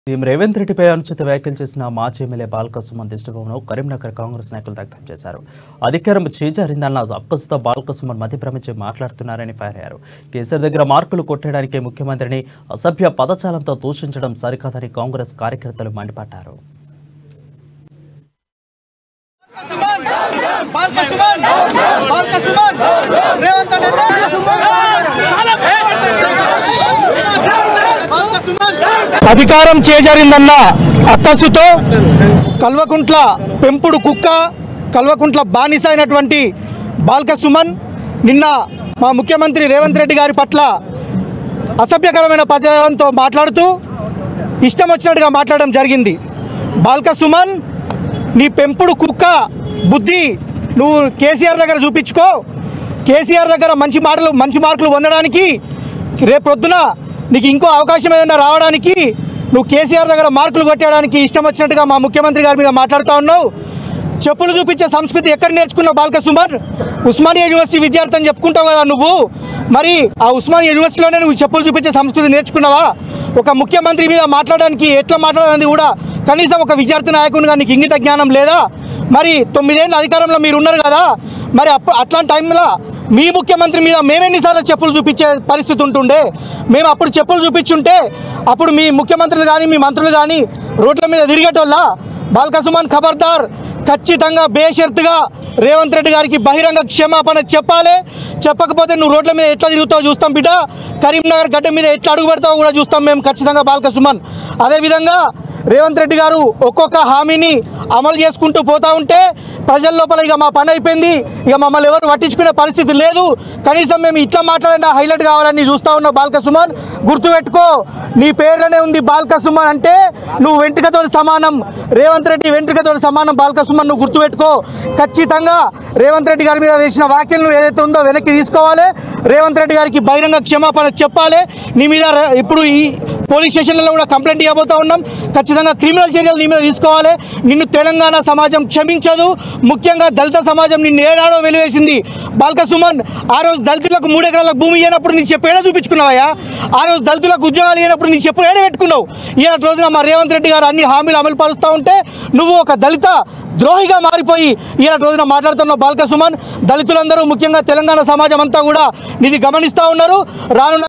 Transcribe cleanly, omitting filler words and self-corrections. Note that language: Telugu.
సీఎం రేవంత్ రెడ్డిపై అనుచిత వ్యాఖ్యలు చేసిన మాజీ ఎమ్మెల్యే బాల్కసుమన్ దిష్టిబొమ్మను కరీంనగర్ కాంగ్రెస్ నాయకులు దగ్ధం చేశారు. అధికారం చేజారిందన్న అక్కసుతో బాల్కసుమన్ మతిభ్రమించి మాట్లాడుతున్నారని ఫైర్ అయ్యారు. కేసీఆర్ దగ్గర మార్కులు కొట్టడానికి ముఖ్యమంత్రిని అసభ్య పదజాలంతో దూషించడం సరికాదని కాంగ్రెస్ కార్యకర్తలు మండిపడ్డారు. అధికారం చేజారిందన్న అక్కసుతో కల్వకుంట్ల పెంపుడు కుక్క కల్వకుంట్ల బానిస అయినటువంటి బాల్కసుమన్ నిన్న మా ముఖ్యమంత్రి రేవంత్ రెడ్డి గారి పట్ల అసభ్యకరమైన పదజాలంతో మాట్లాడుతూ ఇష్టం వచ్చినట్టుగా మాట్లాడడం జరిగింది. బాల్కసుమన్, నీ పెంపుడు కుక్క బుద్ధి నువ్వు కేసీఆర్ దగ్గర చూపించుకో. కేసీఆర్ దగ్గర మంచి మార్కులు పొందడానికి రేపొద్దున నీకు ఇంకో అవకాశం ఏదైనా రావడానికి నువ్వు కేసీఆర్ దగ్గర మార్కులు కొట్టడానికి ఇష్టం వచ్చినట్టుగా మా ముఖ్యమంత్రి గారి మీద మాట్లాడుతూ ఉన్నావు. చెప్పులు చూపించే సంస్కృతి ఎక్కడ నేర్చుకున్నావు బాల్కసుమన్? ఉస్మానియా యూనివర్సిటీ విద్యార్థి అని చెప్పుకుంటావు కదా నువ్వు. మరి ఆ ఉస్మానియా యూనివర్సిటీలోనే నువ్వు చెప్పులు చూపించే సంస్కృతి నేర్చుకున్నావా? ఒక ముఖ్యమంత్రి మీద మాట్లాడడానికి ఎట్లా మాట్లాడాలని కూడా కనీసం ఒక విద్యార్థి నాయకునిగా నీకు ఇంగిత జ్ఞానం లేదా? మరి 9 ఏళ్ళ అధికారంలో మీరు ఉన్నారు కదా, మరి అట్లాంటి టైంలో మీ ముఖ్యమంత్రి మీద మేమెన్నిసార్లు చెప్పులు చూపించే పరిస్థితి ఉంటుండే? మేము అప్పుడు చెప్పులు చూపించుంటే అప్పుడు మీ ముఖ్యమంత్రులు కానీ మీ మంత్రులు కానీ రోడ్ల మీద తిరిగేటోళ్ళ? బాల్కసుమన్ ఖబర్దార్, ఖచ్చితంగా బేషరతుగా రేవంత్ రెడ్డి గారికి బహిరంగ క్షమాపణ చెప్పాలి. చెప్పకపోతే నువ్వు రోడ్ల మీద ఎట్లా తిరుగుతావు చూస్తాం బిడ్డ. కరీంనగర్ గడ్డ మీద ఎట్లా అడుగు పెడతావు కూడా చూస్తాం మేము ఖచ్చితంగా బాల్కసుమన్. అదేవిధంగా రేవంత్ రెడ్డి గారు ఒక్కొక్క హామీని అమలు చేసుకుంటూ పోతూ ఉంటే ప్రజల లోపల ఇక మా పని అయిపోయింది, ఇక మమ్మల్ని ఎవరు పట్టించుకునే పరిస్థితి లేదు, కనీసం మేము ఇట్లా మాట్లాడినా హైలైట్ కావాలని చూస్తూ ఉన్నావు బాల్కసుమన్. గుర్తుపెట్టుకో, నీ పేర్లోనే ఉంది బాల్కసుమన్ అంటే నువ్వు వెంట్రుకతో సమానం. రేవంత్ రెడ్డి వెంట్రుకతో సమానం బాల్కసుమన్, నువ్వు గుర్తుపెట్టుకో. ఖచ్చితంగా రేవంత్ రెడ్డి గారి మీద వేసిన వ్యాఖ్యలు నువ్వు ఏదైతే ఉందో వెనక్కి తీసుకోవాలి. రేవంత్ రెడ్డి గారికి బహిరంగ క్షమాపణ చెప్పాలి. నీ మీద ఇప్పుడు ఈ పోలీస్ స్టేషన్లలో కూడా కంప్లైంట్ ఇవ్వబోతూ ఉన్నాం. ఖచ్చితంగా క్రిమినల్ చర్యలు నీ మీద తీసుకోవాలి. నిన్ను తెలంగాణ సమాజం క్షమించదు. ముఖ్యంగా దళిత సమాజం నిన్ను ఏడాడో వెలివేసింది బాల్కసుమన్. ఆ రోజు దళితులకు 3 ఎకరాల భూమి ఇవ్వనప్పుడు నీ చెప్పు ఏడా చూపించుకున్నావా? ఆ రోజు దళితులకు ఉద్యోగాలు ఇవ్వనప్పుడు నీ చెప్పు ఏడా పెట్టుకున్నావు? ఈ రోజున మా రేవంత్ రెడ్డి గారు అన్ని హామీలు అమలు పరుస్తూ ఉంటే నువ్వు ఒక దళిత ద్రోహిగా మారిపోయి ఈ రోజున మాట్లాడుతున్నావు బాల్కసుమన్. దళితులందరూ ముఖ్యంగా తెలంగాణ సమాజం అంతా కూడా నీది గమనిస్తూ ఉన్నారు. రానున్న